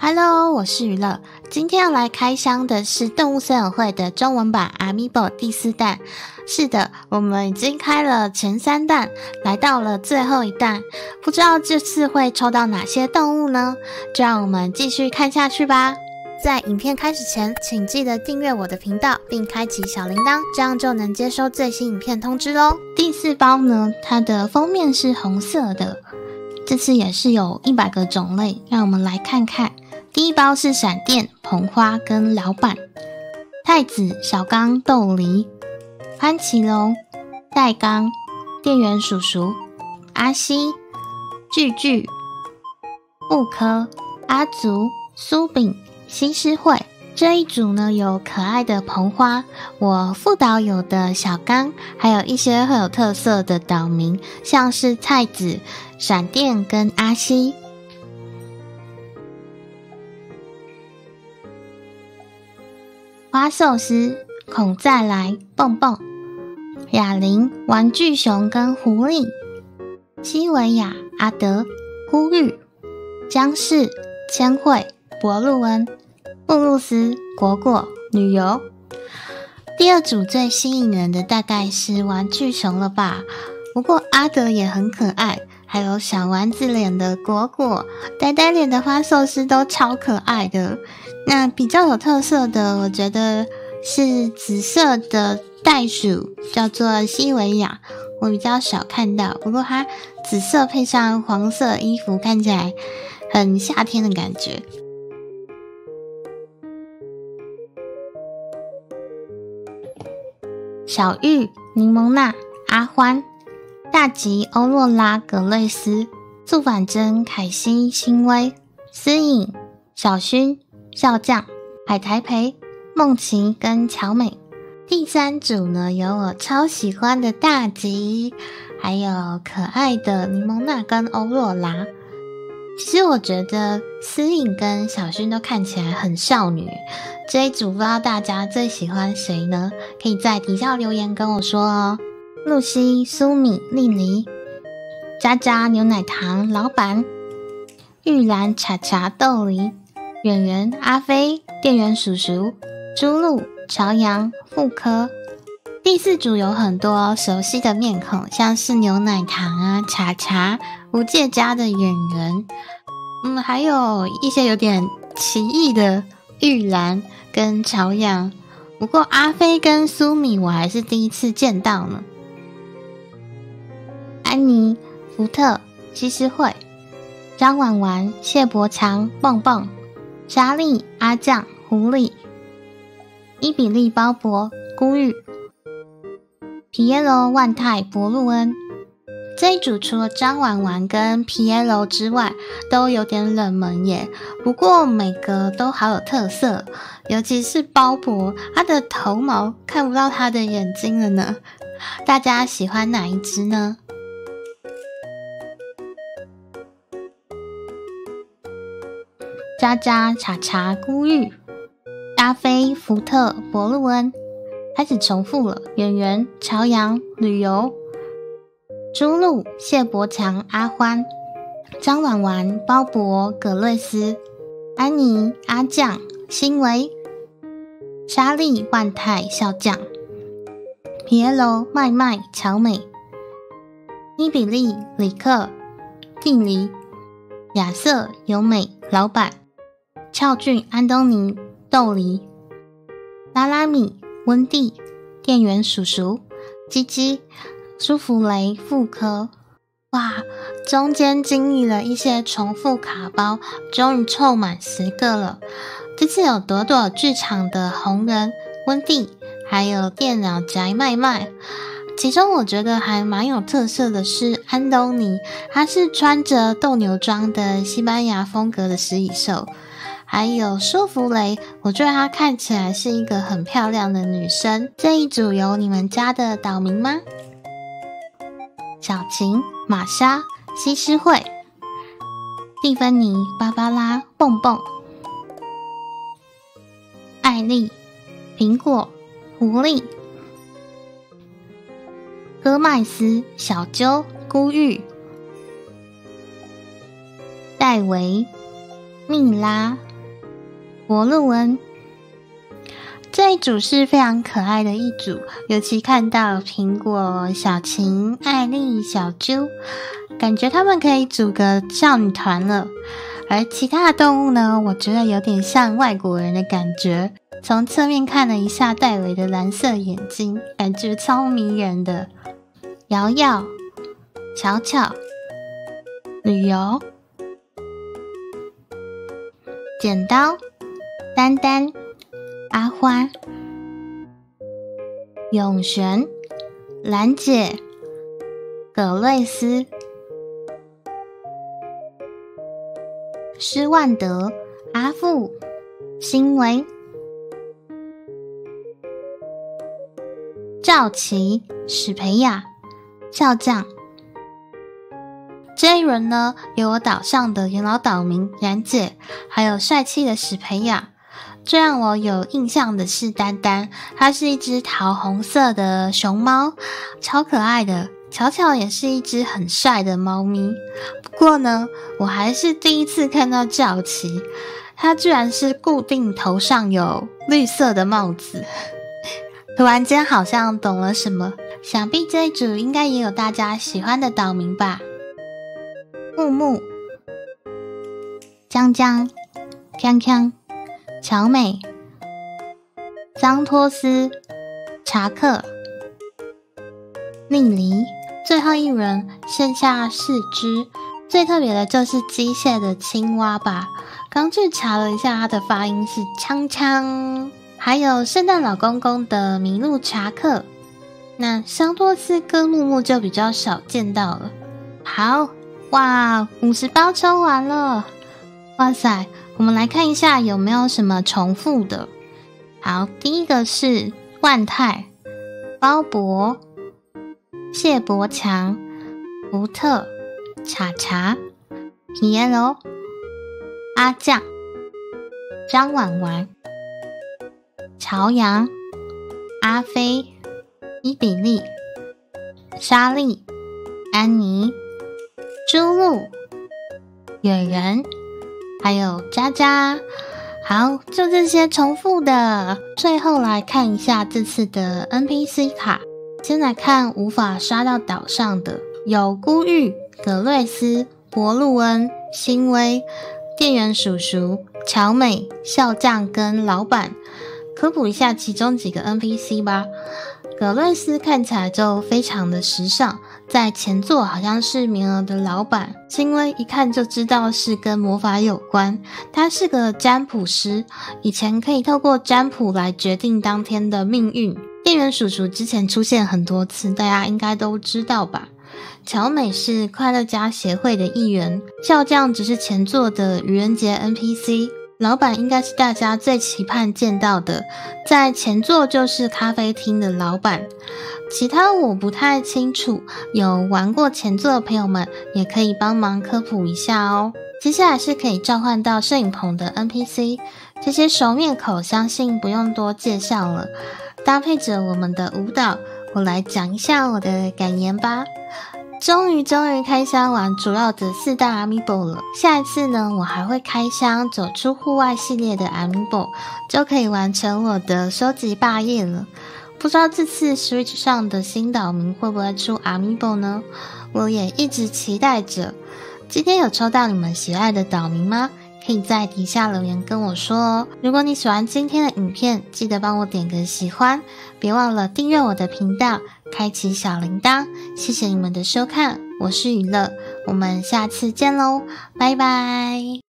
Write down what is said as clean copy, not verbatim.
Hello， 我是娱乐。今天要来开箱的是动物森友会的中文版 Amiibo 第4弹。是的，我们已经开了前3弹，来到了最后一弹。不知道这次会抽到哪些动物呢？就让我们继续看下去吧。在影片开始前，请记得订阅我的频道，并开启小铃铛，这样就能接收最新影片通知咯。第4包呢，它的封面是红色的，这次也是有100个种类，让我们来看看。第1包是闪电、捧花跟老板，太子、小刚、豆梨、潘奇龙、戴刚、店员叔叔、阿西、巨巨、布科、阿竹、苏炳、西施惠。这一组呢有可爱的捧花，我副导有的小刚，还有一些很有特色的岛民，像是太子、闪电跟阿西。花寿司、孔再来、蹦蹦、哑铃、玩具熊跟狐狸、西维亚、阿德、呼吁、江氏、千惠、博路恩、布鲁斯、果果、旅游。第2组最吸引人的大概是玩具熊了吧，不过阿德也很可爱，还有小丸子脸的果果、呆呆脸的花寿司都超可爱的。那比较有特色的，我觉得是紫色的袋鼠，叫做西维亚，我比较少看到，不过它紫色配上黄色衣服，看起来很夏天的感觉。小玉、柠檬娜、阿欢、大吉、欧洛拉、格瑞斯、祝反真、凯西、新威、思颖、小薰、笑匠、海苔培、梦琪跟乔美。第3组呢，有我超喜欢的大吉，还有可爱的柠檬娜跟欧洛拉。其实我觉得思颖跟小薰都看起来很少女，这一组不知道大家最喜欢谁呢？可以在底下留言跟我说哦。露西、苏米、莉莉、渣渣、牛奶糖、老板、玉兰、茶茶、豆梨、圆圆、阿飞、店员叔叔、朱露、朝阳、妇科。第4组有很多熟悉的面孔，像是牛奶糖啊、茶茶、无界家的圆圆，还有一些有点奇异的玉兰跟朝阳。不过阿飞跟苏米我还是第一次见到呢。安妮、福特、西施惠、张婉婉、谢伯强、蹦蹦、莎莉、阿酱、狐狸、伊比利、鲍勃、孤玉、皮耶罗、万泰、博路恩。这一组除了张婉婉跟皮耶罗之外都有点冷门耶，不过每个都好有特色，尤其是鲍勃，他的头毛看不到他的眼睛了呢。大家喜欢哪一只呢？渣渣、茶茶、孤玉、阿飞、福特、博路恩，开始重复了。圆圆、朝阳、旅游、朱露、谢伯强、阿欢、张婉婉、鲍勃、葛瑞斯、安妮、阿酱、新维、莎莉、万泰、笑匠、皮耶罗、麦麦、乔美、伊比利、里克、蒂梨、亚瑟、由美、老板、俏俊、安东尼、豆梨、拉拉米、温蒂、店员叔叔、鸡鸡、舒芙蕾、妇科。哇，中间经历了一些重复卡包，终于凑满10个了。这次有朵朵剧场的红人温蒂，还有电脑宅麦麦。其中我觉得还蛮有特色的是安东尼，他是穿着斗牛装的西班牙风格的食蚁兽。还有舒芙蕾，我觉得她看起来是一个很漂亮的女生。这一组有你们家的岛民吗？小晴、玛莎、西施惠、蒂芬妮、芭芭拉、蹦蹦、艾丽、苹果、狐狸、戈麦斯、小鸠、孤玉、戴维、蜜拉、 博路文。这一组是非常可爱的一组，尤其看到苹果、小晴、艾丽、小猪，感觉他们可以组个少女团了。而其他的动物呢，我觉得有点像外国人的感觉。从侧面看了一下戴维的蓝色眼睛，感觉超迷人的。瑶瑶、巧巧、旅游、剪刀、丹丹、阿花、永璇、兰姐、葛瑞斯、施万德、阿富、辛维、赵琪、史培雅、笑将。这一轮呢，有我岛上的元老岛民然姐，还有帅气的史培雅。最让我有印象的是丹丹，它是一只桃红色的熊猫，超可爱的。巧巧也是一只很帅的猫咪。不过呢，我还是第一次看到赵琪，它居然是固定头上有绿色的帽子。突然间好像懂了什么，想必这一组应该也有大家喜欢的岛民吧。木木、江江、锵锵、乔美、桑托斯、查克、莉莉。最后一轮剩下4只，最特别的就是机械的青蛙吧。刚去查了一下，它的发音是锵锵。还有圣诞老公公的麋鹿查克，那桑托斯跟木木就比较少见到了。好，哇，50包抽完了，哇塞！我们来看一下有没有什么重复的。好，第一个是万泰、鲍勃、谢伯强、福特、查查、皮耶罗、阿酱、张婉婉、朝阳、阿飞、伊比利、莎莉、安妮、朱露、远人，还有佳佳。好，就这些重复的。最后来看一下这次的 NPC 卡。先来看无法刷到岛上的，有孤玉、葛瑞斯、博路恩、辛威、店员叔叔、乔美、笑匠跟老板。科普一下其中几个 NPC 吧。葛瑞斯看起来就非常的时尚，在前座好像是棉袄的老板，辛威一看就知道是跟魔法有关，他是个占卜师，以前可以透过占卜来决定当天的命运。店员叔叔之前出现很多次，大家应该都知道吧。乔美是快乐家协会的一员，笑匠只是前座的愚人节 NPC， 老板应该是大家最期盼见到的，在前座就是咖啡厅的老板，其他我不太清楚，有玩过前座的朋友们也可以帮忙科普一下哦。接下来是可以召唤到摄影棚的 NPC， 这些熟面孔相信不用多介绍了，搭配着我们的舞蹈，我来讲一下我的感言吧。终于开箱完主要的4大 Amiibo 了，下一次呢，我还会开箱走出户外系列的 Amiibo， 就可以完成我的收集霸业了。不知道这次 Switch 上的新岛民会不会出 Amiibo 呢？我也一直期待着。今天有抽到你们喜爱的岛民吗？可以在底下留言跟我说哦。如果你喜欢今天的影片，记得帮我点个喜欢，别忘了订阅我的频道，开启小铃铛。谢谢你们的收看，我是雨乐，我们下次见喽，拜拜。